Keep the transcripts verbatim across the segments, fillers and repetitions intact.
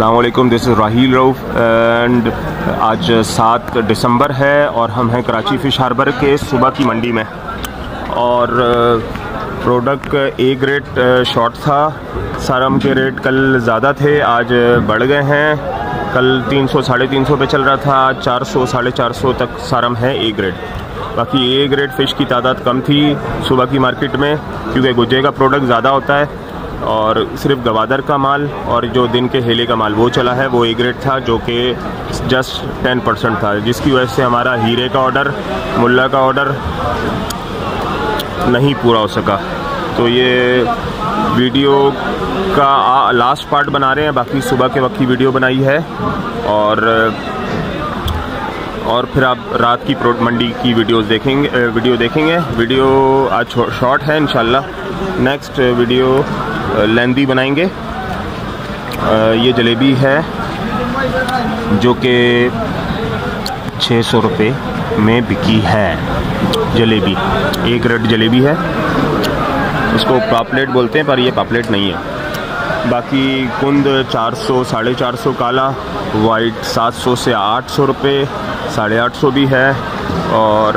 अस्सलाम वालेकुम, this is Raheel Rauf and आज सात दिसंबर है और हम हैं कराची फ़िश हार्बर के सुबह की मंडी में। और प्रोडक्ट ए ग्रेड शॉर्ट था। सारम के रेट कल ज़्यादा थे, आज बढ़ गए हैं। कल तीन सौ साढ़े तीन सौ पे चल रहा था, आज चार सौ साढ़े चार सौ तक सारम है ए ग्रेड। बाकी ए ग्रेड फ़िश की तादाद कम थी सुबह की मार्केट में, क्योंकि गुज्जे का प्रोडक्ट ज़्यादा होता है और सिर्फ गवादर का माल और जो दिन के हेले का माल वो चला है, वो ए ग्रेड था जो कि जस्ट टेन परसेंट था, जिसकी वजह से हमारा हीरे का ऑर्डर, मुल्ला का ऑर्डर नहीं पूरा हो सका। तो ये वीडियो का लास्ट पार्ट बना रहे हैं, बाकी सुबह के वक्त की वीडियो बनाई है और और फिर आप रात की प्रोड मंडी की वीडियोस देखेंगे वीडियो देखेंगे वीडियो आज शॉर्ट है, इंशाल्लाह नेक्स्ट वीडियो लेंदी बनाएंगे। ये जलेबी है जो कि छः सौ रुपये में बिकी है। जलेबी एक ग्रेड जलेबी है, इसको पापलेट बोलते हैं पर ये पापलेट नहीं है। बाकी कुंद चार सौ साढ़े चार सौ काला, वाइट सात सौ से आठ सौ रुपये, साढ़े आठ सौ भी है। और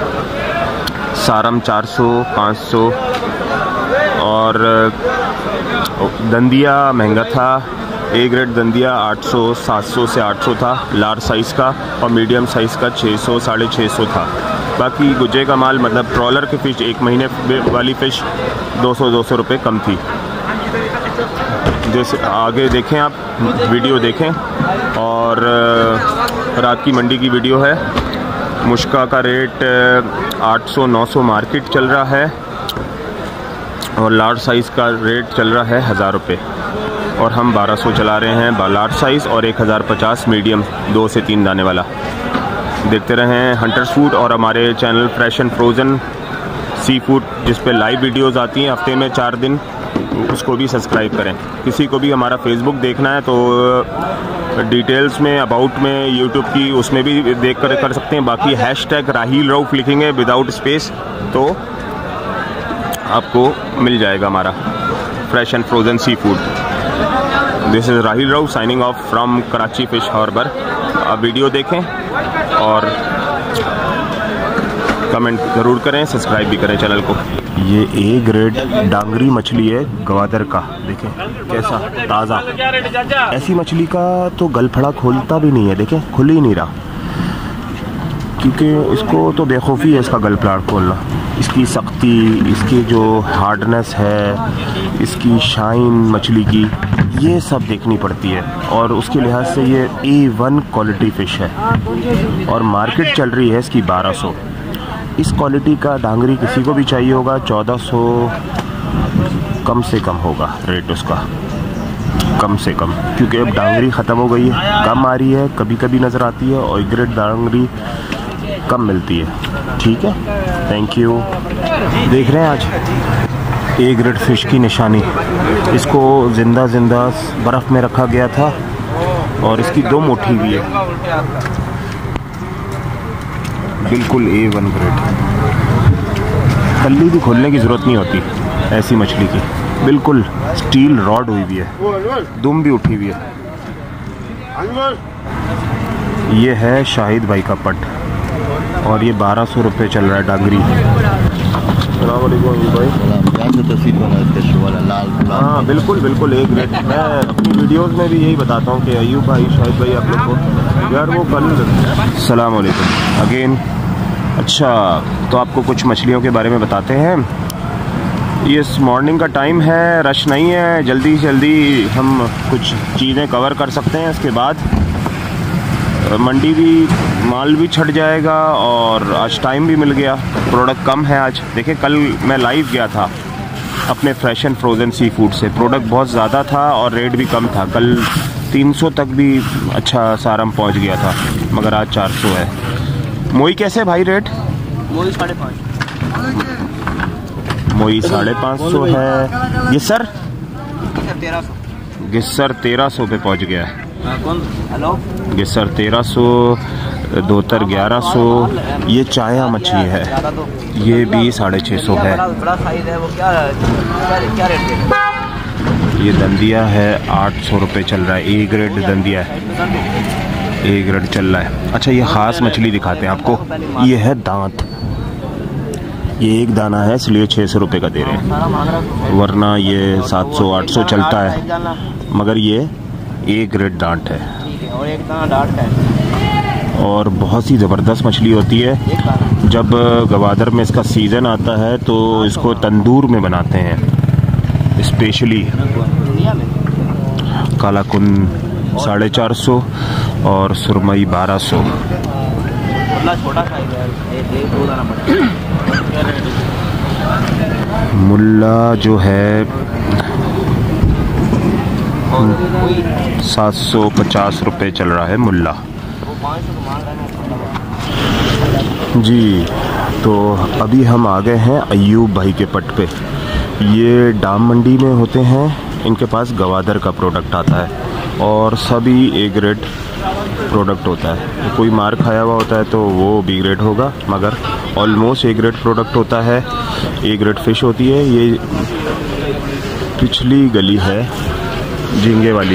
सारम चार सौ पाँच सौ। और दंदिया महंगा था, ए ग्रेड दंदिया आठ सौ सात सौ से आठ सौ था लार्ज साइज़ का, और मीडियम साइज़ का छः सौ साढ़े छः सौ था। बाकी गुज्जे का माल मतलब ट्रॉलर की फ़िश, एक महीने वाली फ़िश दो सौ दो सौ रुपये कम थी। जैसे आगे देखें, आप वीडियो देखें। और रात की मंडी की वीडियो है। मुश्का का रेट आठ सौ नौ सौ मार्केट चल रहा है और लार्ज साइज़ का रेट चल रहा है हज़ार रुपये, और हम बारह सौ चला रहे हैं लार्ज साइज़ और एक हज़ार पचास मीडियम दो से तीन दाने वाला। देखते रहें हंटर्स फूड और हमारे channel fresh and frozen sea food, जिस पे लाइव वीडियोस आती हैं हफ्ते में चार दिन, उसको भी सब्सक्राइब करें। किसी को भी हमारा फेसबुक देखना है तो डिटेल्स में अबाउट में यूट्यूब की उसमें भी देख कर कर सकते हैं। बाकी हैश टैग राहील रऊफ़ लिखेंगे विदाउट स्पेस तो आपको मिल जाएगा हमारा fresh and frozen sea food. This is Raheel Rauf signing off from Karachi fish harbour. आप वीडियो देखें और कमेंट ज़रूर करें, सब्सक्राइब भी करें चैनल को। ये ए ग्रेड डांगरी मछली है गवादर का, देखें कैसा ताज़ा। ऐसी मछली का तो गलफड़ा खोलता भी नहीं है, देखें खुल ही नहीं रहा, क्योंकि इसको तो बेखौफी है इसका गलफड़ा खोलना। इसकी सख्ती, इसकी जो हार्डनेस है, इसकी शाइन मछली की, ये सब देखनी पड़ती है और उसके लिहाज से ये ए वन क्वालिटी फ़िश है और मार्केट चल रही है इसकी बारह सौ। इस क्वालिटी का डांगरी किसी को भी चाहिए होगा चौदह सौ कम से कम होगा रेट उसका, कम से कम, क्योंकि अब डांगरी ख़त्म हो गई है, कम आ रही है, कभी कभी नज़र आती है और ग्रेड डांगरी कम मिलती है। ठीक है, थैंक यू। देख रहे हैं आज ए ग्रेड फ़िश की निशानी, इसको ज़िंदा ज़िंदा बर्फ़ में रखा गया था और इसकी दो मुट्ठी भी है, बिल्कुल ए वन ग्रेड। कल्ली भी खोलने की ज़रूरत नहीं होती ऐसी मछली की, बिल्कुल स्टील रॉड हुई हुई है, दुम भी उठी हुई है। ये है शाहिद भाई का पट और ये बारह सौ रुपये चल रहा है डांगरी। हाँ बिल्कुल बिल्कुल एक ग्रेड। मैं अपनी वीडियोस में भी यही बताता हूँ कि अयूब भाई, शाहिद भाई, आप लोग को यार वो कल सलाम वालेकुम अगेन। अच्छा, तो आपको कुछ मछलियों के बारे में बताते हैं। ये मॉर्निंग का टाइम है, रश नहीं है, जल्दी जल्दी हम कुछ चीज़ें कवर कर सकते हैं। इसके बाद मंडी भी माल भी छट जाएगा और आज टाइम भी मिल गया, प्रोडक्ट कम है आज। देखिए कल मैं लाइव गया था अपने fresh and frozen sea food से, प्रोडक्ट बहुत ज़्यादा था और रेट भी कम था। कल तीन सौ तक भी अच्छा सारम पहुंच गया था, मगर आज चार सौ है। मोई कैसे भाई रेट? मोई साढ़े पाँच मोई साढ़े पाँच सौ है। ये सर तेरह सौ गिस्सर तेरह सौ पे पहुंच गया है। हेलो, गिस्सर तेरह सौ, दोतर ग्यारह सौ। ये चाया मछली है, ये भी साढ़े छः सौ है। बड़ा साइज है वो, क्या क्या रेट है? ये दंदिया है, आठ सौ रुपये चल रहा है। ए ग्रेड दंदिया है, ए ग्रेड चल रहा है। अच्छा ये ख़ास मछली दिखाते हैं आपको, ये है दांत। ये एक दाना है इसलिए छः सौ रुपये का दे रहे हैं, वरना ये सात सौ आठ सौ चलता है, मगर ये ए ग्रेड दांत है और एक दाना डार्ट है। और बहुत ही ज़बरदस्त मछली होती है। जब गवादर में इसका सीज़न आता है तो इसको तंदूर में बनाते हैं स्पेशली। काला कुन साढ़े चार सौ और सुरमई बारह सौ। मुल्ला जो है सात सौ पचास रुपये चल रहा है मुल्ला जी। तो अभी हम आ गए हैं अयूब भाई के पट पे। ये डाम मंडी में होते हैं, इनके पास गवादर का प्रोडक्ट आता है और सभी ए ग्रेड प्रोडक्ट होता है। तो कोई मार खाया हुआ होता है तो वो बी ग्रेड होगा, मगर ऑलमोस्ट ए ग्रेड प्रोडक्ट होता है। ए ग्रेड फिश होती है। ये पिछली गली है झींगे वाली।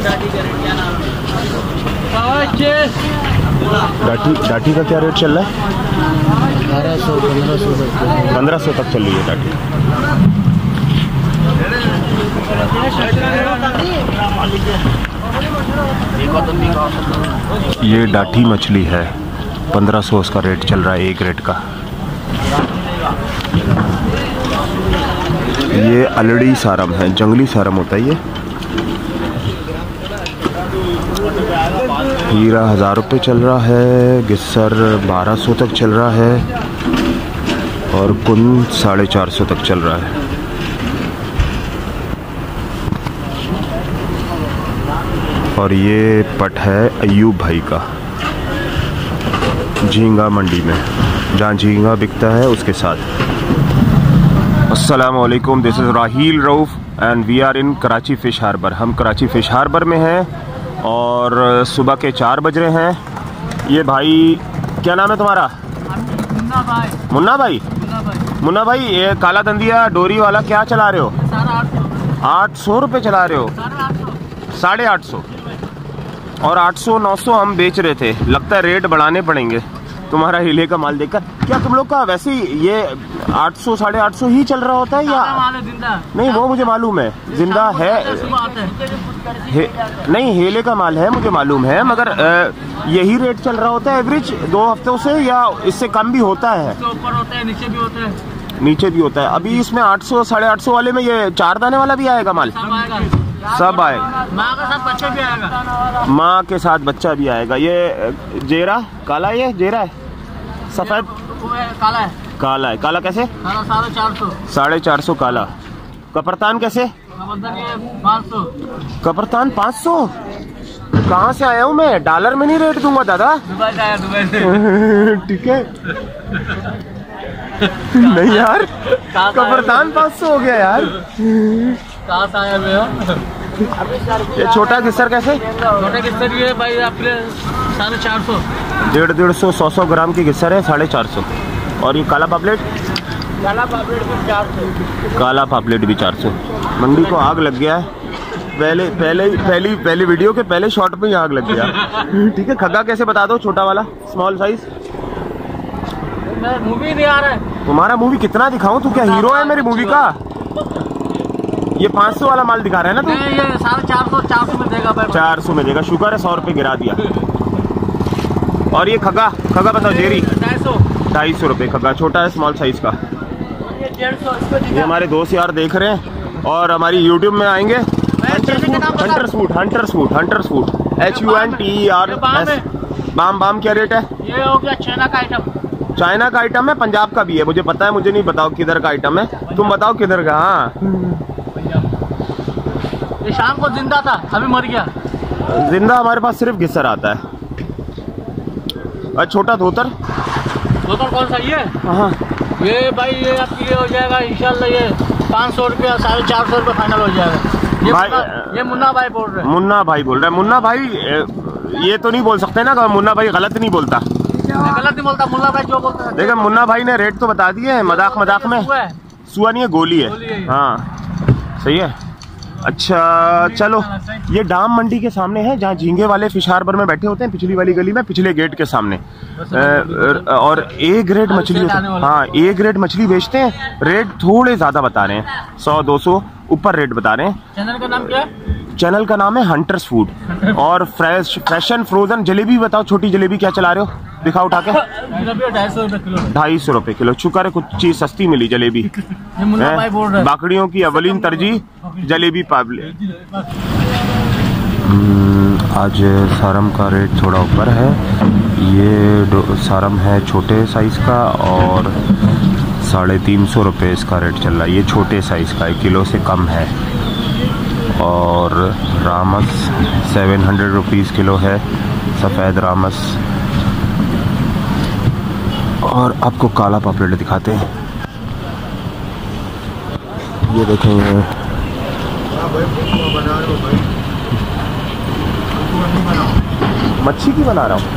डाटी डाटी का क्या रेट चल रहा है? बारह सौ पंद्रह सौ पंद्रह सौ तक चल रही है डाटी। ये डाठी मछली है, पंद्रह सौ उसका रेट चल रहा है ए ग्रेड का। ये अलड़ी सारम है, जंगली सारम होता है ये। हीरा हज़ार रुपये चल रहा है, गिस्सर बारह सौ तक चल रहा है और कुन साढ़े चार सौ तक चल रहा है। और ये पट है अयूब भाई का झींगा मंडी में, जहाँ झींगा बिकता है उसके साथ। अस्सलाम वालेकुम, this is Raheel Rauf and we are in Karachi fish harbour. हम कराची फ़िश हार्बर में हैं और सुबह के चार बज रहे हैं। ये भाई, क्या नाम है तुम्हारा? मुन्ना भाई। मुन्ना भाई मुन्ना भाई ये काला दंदिया डोरी वाला क्या चला रहे हो? आठ सौ रुपये चला रहे हो? साढ़े आठ सौ और आठ सौ नौ सौ हम बेच रहे थे। लगता है रेट बढ़ाने पड़ेंगे तुम्हारा हिले का माल देखकर। क्या तुम लोग का वैसे ही ये आठ सौ साढ़े आठ सौ ही चल रहा होता है या नहीं? वो मुझे मालूम है, जिंदा है, हे, नहीं हेले का माल है मुझे मालूम है, मगर आ, यही रेट चल रहा होता है एवरेज दो हफ्तों से, या इससे कम भी होता है? ऊपर होता है, नीचे भी होता है। नीचे भी होता है। अभी इसमें आठ सौ साढ़े आठ सौ वाले में ये चार दाने वाला भी आएगा माल? सब आएगा, माँ के साथ बच्चा भी आएगा। माँ के साथ बच्चा भी आएगा। ये जेरा काला, ये जेरा है सफेद? काला है। काला है। काला कैसे? साढ़े चार सौ। साढ़े चार सौ काला। कपरतान कैसे? पाँच सौ। कपरतान पाँच सौ। कहाँ से आया हूँ मैं? डॉलर में नहीं रेट दूंगा दादा। दुबई से आया, दुबई से। ठीक है। नहीं यार, कपरतान पाँच सौ हो गया यार। कहाँ से आया भैया? ये छोटा गिस्सर कैसे? छोटे गिस्सर ये भाई आपके साढ़े चार सौ। डेढ़ डेढ़ सौ सौ सौ ग्राम की गिस्सर है, साढ़े चार सौ। और ये काला पापलेट? काला पापलेट भी चार सौ। काला पापलेट भी चार सौ। मंडी को आग लग गया है। पहले पहले पहली पहली वीडियो के पहले शॉट में ही आग लग गया। ठीक है। खग्गा कैसे बता दो, छोटा वाला स्मॉल साइज? मूवी नहीं आ रहा है। तुम्हारा मूवी कितना दिखाऊं? तू क्या हीरो है मेरी मूवी का? ये पाँच सौ वाला माल दिखा रहा है ना तू? नहीं, ये साढ़े चार सौ चार सौ में देगा भाई। चार सौ में देगा। शुक्र है सौ रुपये गिरा दिया। और ये खग्गा खग्गा बताओ, जेरी? ढाई सौ। ढाई सौ रुपये खग्गा, छोटा है स्मॉल साइज का। डेढ़ सौ। ये हमारे दोस्त यार देख रहे हैं और हमारी यूट्यूब में आएंगे। Hunter food, hunter food, hunter food, H U N T R S. बाम बाम क्या रेट है? ये हो गया चाइना का आइटम। चाइना का आइटम है, पंजाब का भी है, मुझे पता है। मुझे नहीं बताओ किधर का आइटम है, तुम बताओ किधर का। हाँ, ये शाम को जिंदा था, अभी मर गया। जिंदा हमारे पास सिर्फ गिस्सर आता है। और छोटा धोतर? धोतर कौन सा? ये हाँ, ये भाई ये आपकी ये हो जाएगा इंशाल्लाह, ये पाँच सौ रुपया साढ़े चार सौ रुपये फाइनल हो जाएगा। ये भाई, मुन्ना, ये मुन्ना भाई बोल रहे हैं। मुन्ना भाई बोल रहे हैं। मुन्ना भाई ये तो नहीं बोल सकते ना, मुन्ना भाई गलत नहीं बोलता। गलत नहीं बोलता, मुन्ना भाई जो बोलता है। देखिए मुन्ना भाई ने रेट तो बता दिए, मजाक मजाक में। सुआ नहीं है, गोली है। हाँ सही है। अच्छा चलो, ये डाम मंडी के सामने है जहाँ झींगे वाले फिश हार्बर में बैठे होते हैं, पिछली वाली गली में, पिछले गेट के सामने। और ए ग्रेड मछली, हाँ ए ग्रेड मछली बेचते हैं। रेट थोड़े ज़्यादा बता रहे हैं, सौ दो सौ ऊपर रेट बता रहे हैं। चैनल का नाम क्या है? चैनल का नाम है हंटर्स फूड। और फ्रेश फ्रेश एंड फ्रोजन जलेबी बताओ, छोटी जलेबी क्या चला रहे हो, दिखाओ उठा के। ढाई सौ रुपए किलो। ढाई सौ रुपए किलो। शुक्र है कुछ चीज सस्ती मिली जलेबी। बाकड़ियों की अवलीन तरजीह जलेबी पाबले। आज सारम का रेट थोड़ा ऊपर है। ये सारम है छोटे साइज का और साढ़े तीन सौ रुपये इसका रेट चल रहा है। ये छोटे साइज का एक किलो से कम है। और रामस सेवन हंड्रेड रुपीज़ किलो है, सफ़ेद रामस। और आपको काला पापलेट दिखाते हैं, ये देखेंगे। मच्छी की बना रहा हूँ।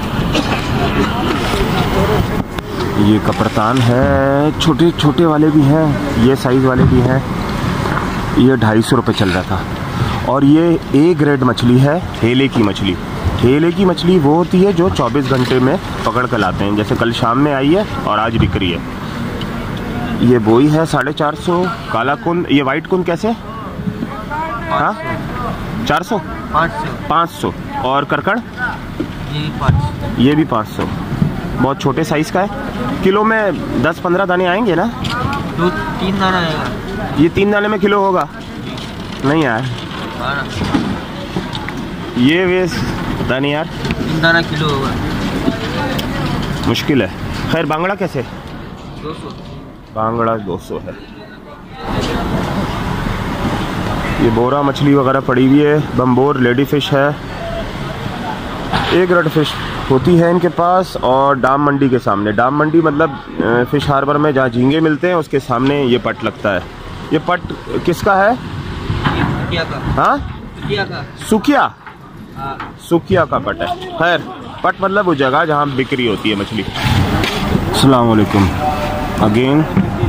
ये कपरतान है, छोटे छोटे वाले भी हैं, ये साइज़ वाले भी हैं। ये ढाई सौ रुपये चल रहा था। और ये ए ग्रेड मछली है, हेले की मछली। हेले की मछली वो होती है जो चौबीस घंटे में पकड़ कर लाते हैं, जैसे कल शाम में आई है और आज बिक रही है। ये बोई है साढ़े चार सौ। काला कुन, ये वाइट कुन कैसे? हाँ चार सौ पाँच सौ। और करकड़ ये भी पाँच सौ। बहुत छोटे साइज़ का है। किलो में दस पंद्रह दाने आएंगे ना? दो तीन दाना आएगा। ये तीन दाने में किलो होगा? नहीं यार, ये वेस दाने यार तीन दाना किलो होगा, मुश्किल है। खैर बांगड़ा कैसे? दो सौ। बांगड़ा दो सौ है। ये बोरा मछली वगैरह पड़ी हुई है। बम्बोर लेडी फिश है, एक ग्रेड फिश होती है इनके पास। और डाम मंडी के सामने, डाम मंडी मतलब फिश हार्बर में जहाँ झींगे मिलते हैं उसके सामने ये पट लगता है। ये पट किसका है? सुखिया का। हाँ सुखिया का। सुखिया, हाँ। सुखिया का पट है। खैर पट मतलब वो जगह जहाँ बिक्री होती है मछली। अस्सलाम वालेकुम अगेन।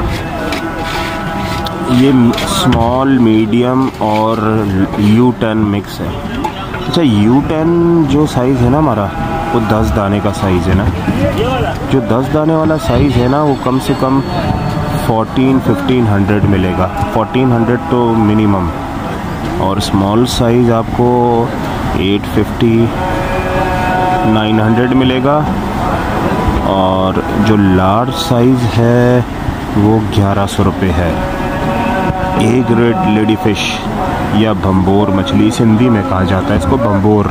ये स्मॉल मीडियम और यू टेन मिक्स है। अच्छा यू टेन जो साइज़ है ना हमारा, वो दस दाने का साइज़ है ना। जो दस दाने वाला साइज़ है ना वो कम से कम फोर्टीन फिफ्टीन हंड्रेड मिलेगा। फोर्टीन हंड्रेड तो मिनिमम। और स्मॉल साइज़ आपको एट फिफ्टी नाइन हंड्रेड मिलेगा। और जो लार्ज साइज़ है वो ग्यारह सौ रुपये है। ए ग्रेड लेडी फिश या भंबोर मछली, सिंधी में कहा जाता है इसको भंबोर।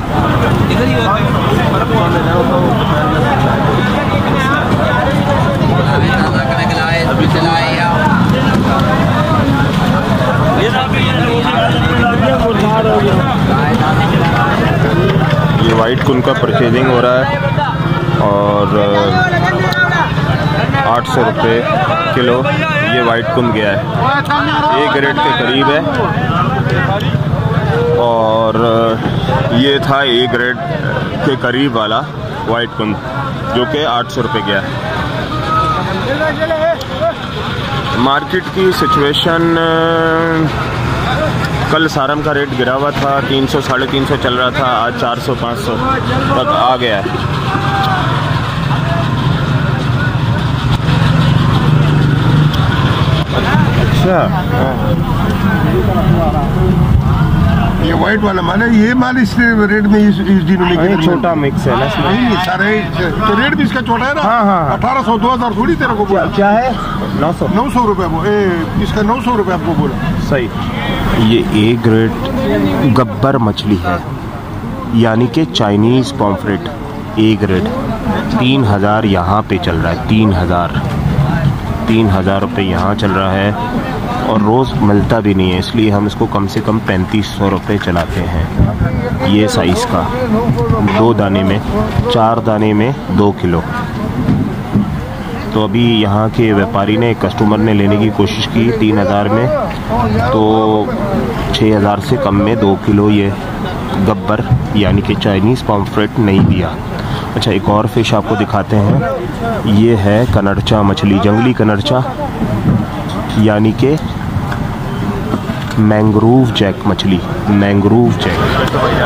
ये वाइट कुन का परचेजिंग हो रहा है और आठ सौ रुपये किलो ये वाइट कुन गया है। एक ग्रेड के करीब है। और ये था ए ग्रेड के करीब वाला वाइट कुन जो कि आठ सौ रुपये गया है। मार्केट की सिचुएशन, कल सारम का रेट गिरा हुआ था, तीन सौ साढ़े तीन सौ चल रहा था, आज चार सौ पाँच सौ तक आ गया है। अच्छा ये वाइट वाला माल है, ये माल इस रेट में इस, इस दिनों में छोटा मिक्स है ना नहीं सारे, तो रेट भी इसका छोटा है ना। हाँ हाँ अठारह सौ दो हजार थोड़ी तेरे को बोला। क्या है? नौ सौ नौ सौ रुपये इसका नौ सौ रुपये आपको बोला। सही। ये ए ग्रेड गब्बर मछली है, यानी कि चाइनीज़ पॉम्फ्रेट ए ग्रेड। तीन हज़ार यहाँ पे चल रहा है, तीन हज़ार तीन हज़ार रुपये यहाँ चल रहा है। और रोज़ मिलता भी नहीं है, इसलिए हम इसको कम से कम पैंतीस सौ रुपये चलाते हैं। ये साइज़ का दो दाने में, चार दाने में दो किलो। तो अभी यहाँ के व्यापारी ने, कस्टमर ने लेने की कोशिश की तीन हज़ार में, तो छः हज़ार से कम में दो किलो ये गब्बर यानी कि चाइनीज़ पॉम्फ्रेट नहीं दिया। अच्छा एक और फिश आपको दिखाते हैं। ये है कनरचा मछली, जंगली कनरचा, यानी कि मैंग्रोव जैक मछली, मैंग्रोव जैक।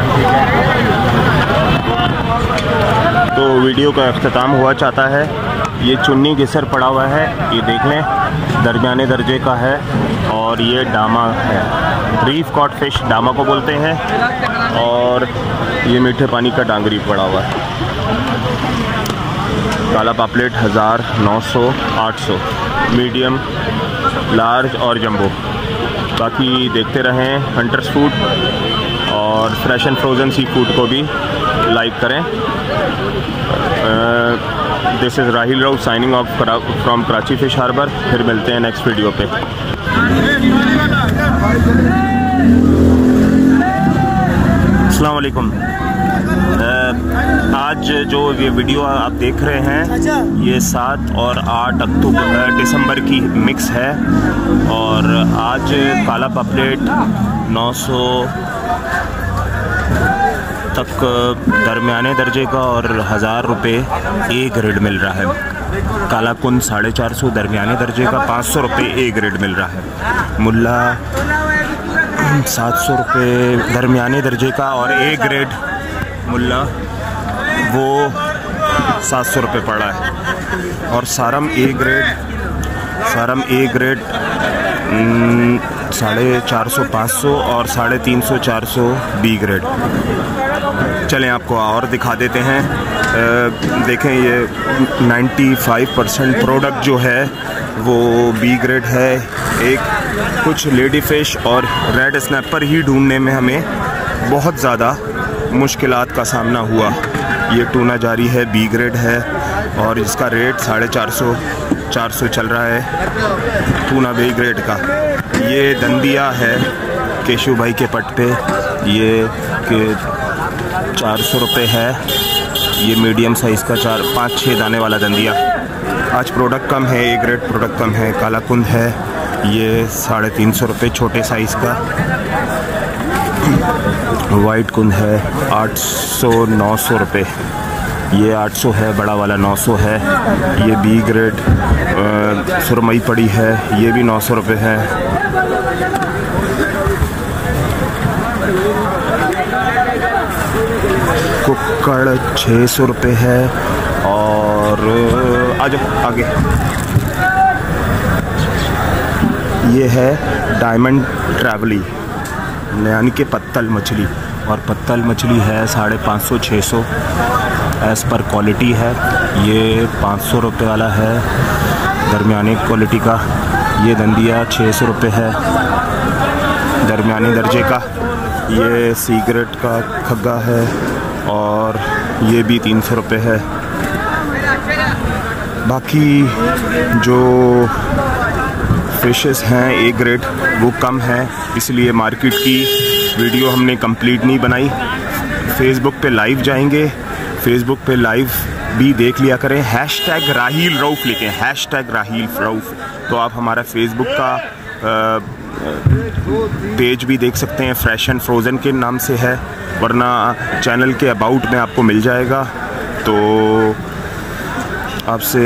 तो वीडियो का अख्ताम हुआ चाहता है। ये चुन्नी घिसर पड़ा हुआ है, ये देख लें, दरमियाने दर्जे का है। और ये डामा है, रीफ कॉट फिश डामा को बोलते हैं। और ये मीठे पानी का डांगरी पड़ा हुआ है। काला पापलेट हज़ार, नौ सौ, आठ सौ, मीडियम, लार्ज और जंबो। बाकी देखते रहें हंटर्स फूड और fresh and frozen sea food को भी लाइक करें। This is Rahil Raut signing off from Karachi fish harbour. फिर मिलते हैं नेक्स्ट वीडियो पे। अस्सलाम वालेकुम। आज जो ये वीडियो आप देख रहे हैं ये सात और आठ अक्टूबर दिसंबर की मिक्स है। और आज काला पापलेट नौ सौ तक दरमियाने दर्जे का और हज़ार रुपये ए ग्रेड मिल रहा है। काला कुंद साढ़े चार सौ दरमियाने दर्जे का, पाँच सौ रुपये ए ग्रेड मिल रहा है। मुल्ला सात सौ रुपये दरमियाने दर्जे का और ए ग्रेड मुल्ला वो सात सौ रुपये पड़ा है। और सारम A grade Saram A grade साढ़े चार सौ पाँच सौ और साढ़े तीन सौ चार सौ बी ग्रेड। चलें आपको और दिखा देते हैं। आ, देखें ये पचानवे परसेंट प्रोडक्ट जो है वो बी ग्रेड है। एक कुछ लेडी फ़िश और रेड स्नैपर ही ढूंढने में हमें बहुत ज़्यादा मुश्किलात का सामना हुआ। ये टूना जारी है, बी ग्रेड है और इसका रेट साढ़े चार सौ चार सौ चल रहा है टूना बी ग्रेड का। ये दंदिया है केशु भाई के पट पे, ये के चार सौ रुपये है। ये मीडियम साइज़ का चार पाँच छः दाने वाला दंदिया। आज प्रोडक्ट कम है, ए ग्रेड प्रोडक्ट कम है। काला कुंद है, ये साढ़े तीन सौ रुपये छोटे साइज़ का। वाइट कुंद है आठ सौ नौ सौ रुपये, ये आठ सौ है, बड़ा वाला नौ सौ है। ये बी ग्रेड सुरमई पड़ी है, ये भी नौ सौ रुपये है। कुक्कड़ छः सौ रुपये है। और आज आगे ये है डायमंड ट्रैवली यानी कि पत्तल मछली। और पत्तल मछली है साढ़े पाँच सौ छः सौ एज़ पर क्वालिटी है। ये पाँच सौ रुपये वाला है दरमियाने क्वालिटी का। ये दंदिया छः सौ रुपये है दरमियाने दर्जे का। ये सिगरेट का खग्गा है और ये भी तीन सौ रुपये है। बाकी जो फिशेस हैं ए ग्रेड वो कम है, इसलिए मार्केट की वीडियो हमने कंप्लीट नहीं बनाई। फेसबुक पे लाइव जाएंगे, फेसबुक पे लाइव भी देख लिया करें। हैश टैग राहिल रऊफ लिखें, हैश टैग राहिल रऊफ, तो आप हमारा फेसबुक का आ, पेज भी देख सकते हैं। फ्रेश एंड फ्रोज़न के नाम से है, वरना चैनल के अबाउट में आपको मिल जाएगा। तो आपसे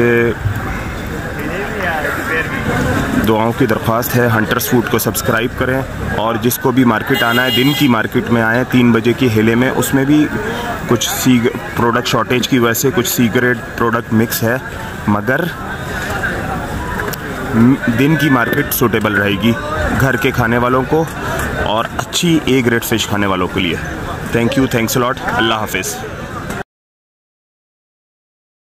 दुआओं की दरख्वास्त है, हंटर्स फूड को सब्सक्राइब करें। और जिसको भी मार्केट आना है, दिन की मार्केट में आए तीन बजे की हेले में, उसमें भी कुछ सी प्रोडक्ट शॉर्टेज की वजह से कुछ सी ग्रेड प्रोडक्ट मिक्स है, मगर दिन की मार्केट सूटेबल रहेगी घर के खाने वालों को और अच्छी ए ग्रेड फ़िश खाने वालों के लिए। Thank you, thanks a lot, अल्लाह हाफिज़।